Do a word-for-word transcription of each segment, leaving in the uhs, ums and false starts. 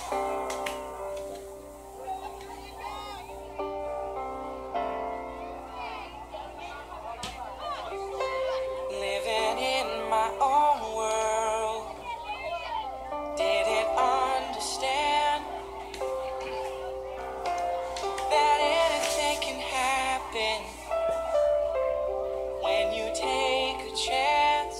Living in my own world, didn't understand that anything can happen when you take a chance.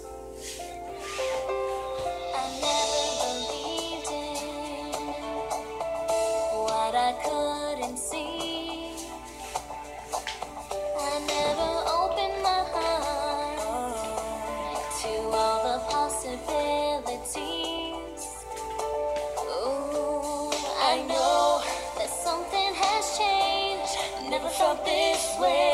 I never believed in what I couldn't see. I never opened my heart to all the possibilities. Ooh, I know that something has changed. Never felt this way.